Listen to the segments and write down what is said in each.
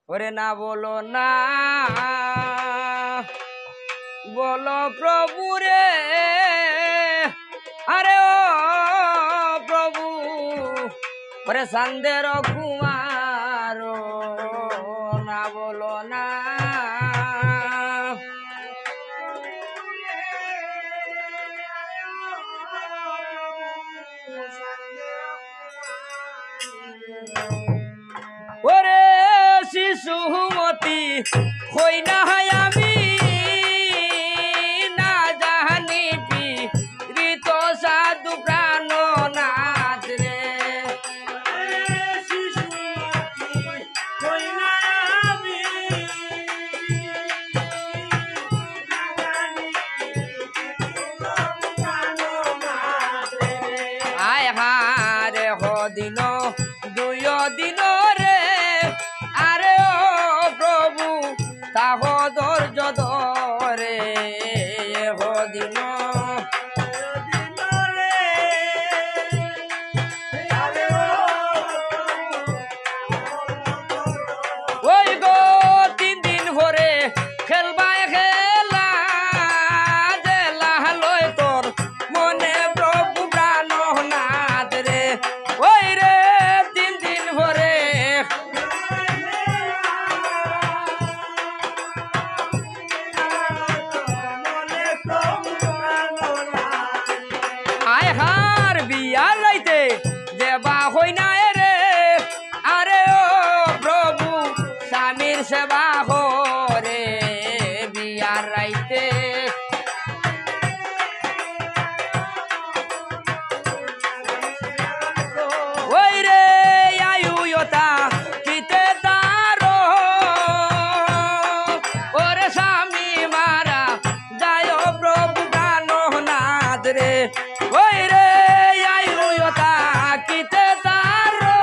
ওরে না বলো না বলো প্রভু রে আরে ও প্রভু ওরে সন্দের কুমার না বলো না ওরে শিশুমতি হই না আমি না জানি ঋত সাধু প্রাণনাথ রে আয় হারে হদিন দুই দিন রে আরে ও প্রভু তাহ ধৈর্য ধরে হদিন ওই গো 3 দিন ভরে খেলবায় খেলা জেলা লয় তোর মনে প্রভু প্রাণনাথ রে ওই রে 3 দিন ভরে আয় হার বিয়া লাইতে দেবা হই না রে আরে ও প্রভু স্বামীর সেবা করে বিয়ার রাইতে ওই রে আয়ুয়তা কিতে তারো ওরে স্বামী মারা যায় প্রভু প্রাণনাথ রে ওই রে আয়ুয়তা কিতে তারো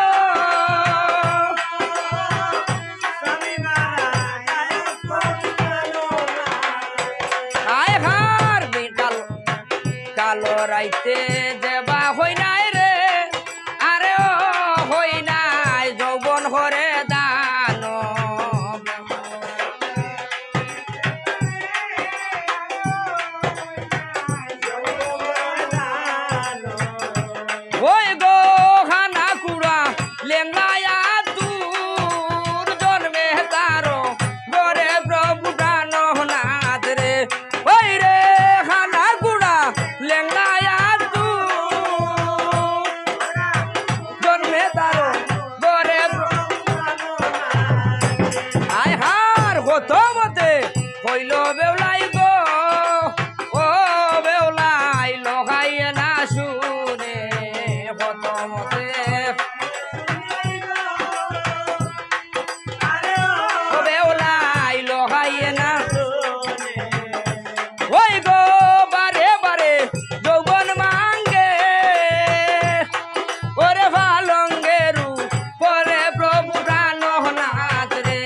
আয় হার বিকাল কালো রাইতে দেবা হই নাই রে আরে ও হই নাই যৌবন হরে দান ওই গো খানা কুড়া লেঙ্গায়া তুর জন্মে তারো গরে প্রভু প্রাণনাথ রে ওই রে খানা কুড়া লেঙ্গায়া তুর জন্মে তারো গরে আয় হার হত মতে হইল বেউলাই গো ও বেউলাই লগাইয়ে না শুনে হত মতে ও বেউলাই লগাইয়ে না ওই গো বারে বারে যৌবন মাঙ্গে ওরে ভালঙ্গেরু পরে প্রভু প্রাণনাথ রে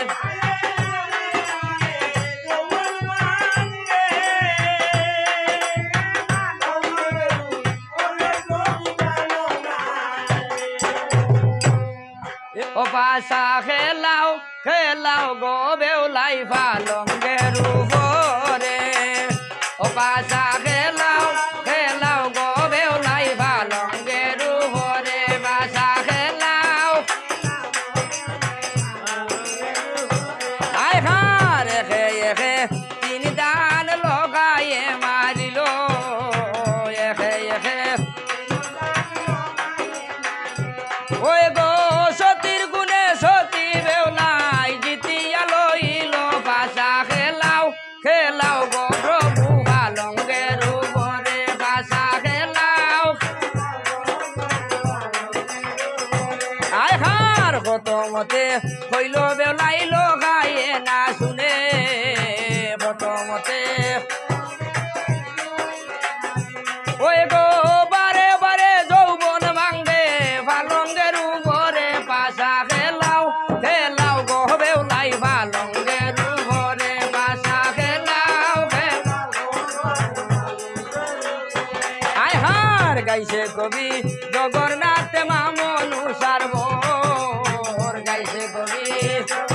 ও পাশা খেলাও খেলাও গো বেউলাই ভালঙ্গেরু পরে ও পাশা খেলাও খেলাও গো বেউলাই ভালঙ্গেরু পরে পাশা খেলাও আয় হার এখে এখে 3 দান লগায়ে মারিল এখে এখে ওই গো সতীর গুণে সতী বেউলাই জিতিয়া লইল পাশা খেলাও খেলাও গো প্রভু ভালঙ্গের উপরে পাশা খেলাও আয় হার কত মতে হইল বেউলাই লগায়ে না শুনে কত মতে ওই গো বারে বারে যৌবন মাঙ্গে ভালঙ্গের উপরে পাশা খেলাও খেলাও গো বেউলাই ভালঙ্গের উপরে পাশা খেলাও আয় হার গাইছে কবি জগন্নাথ মামনু সার্বর গাইছে কবি